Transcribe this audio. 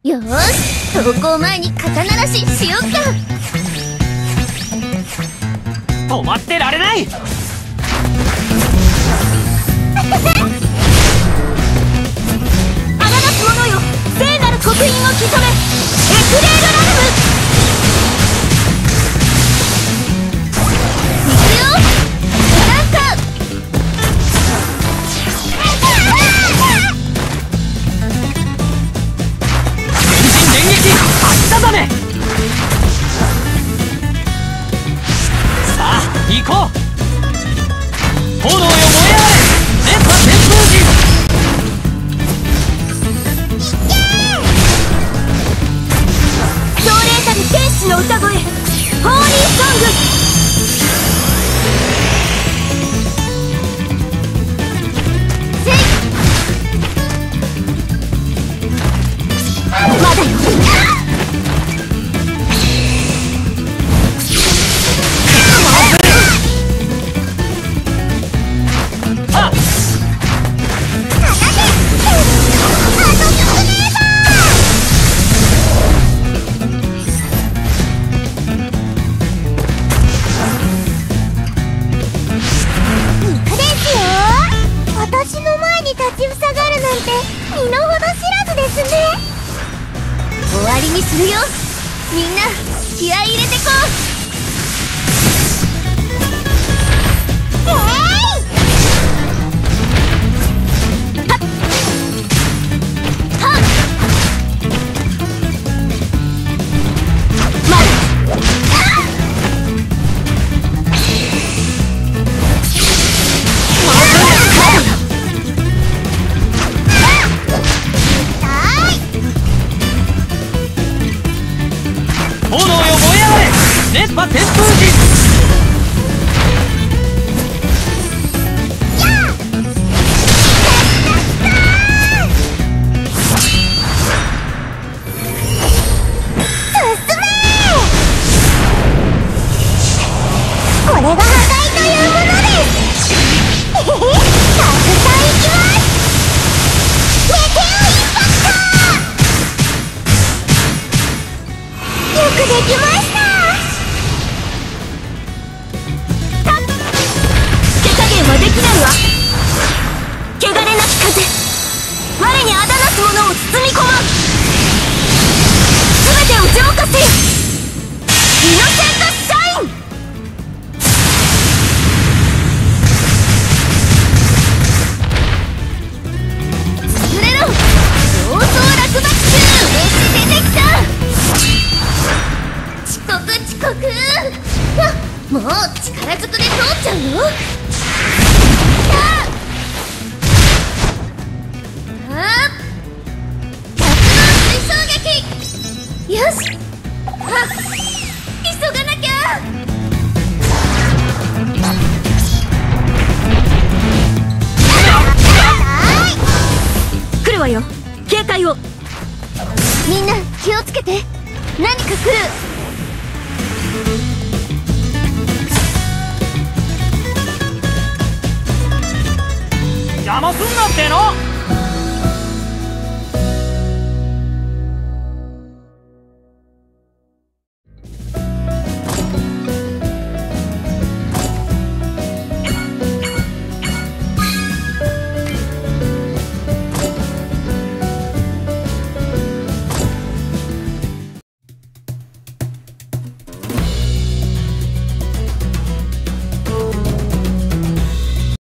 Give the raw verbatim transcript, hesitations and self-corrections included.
よーし、投稿前に肩慣らししよっか。 止まってられない。 あらなす者よ、聖なる刻印を刻め。エクレールラルム。行くよ、なんか電撃発射だね。さあ行こう。炎よ燃え上がれ。電波旋風陣。 壮麗たる天使の歌声、ホーリーソング。まだよ。私の前に立ちふさがるなんて身の程知らずですね。終わりにするよ。みんな気合い入れてこう。えい、はっはっ、まだ炎よ燃え上がれ。熱波旋風陣。 これが破壊というものです。たくさんいきます。メテオインパクト。よくできました。手加減はできないわ。汚れなき風、我にあだなすものを包み込まん。全てを浄化せよ。イノセントシャイン。潰れろ。上層落幕中、飯出てきた。遅刻遅刻。わっ、もう力ずくで通っちゃうよ。あっ、夏の水槽撃。よし、あっ、急がなきゃ。来るわよ、警戒を。みんな気をつけて。何か来る。 邪魔すんなっての。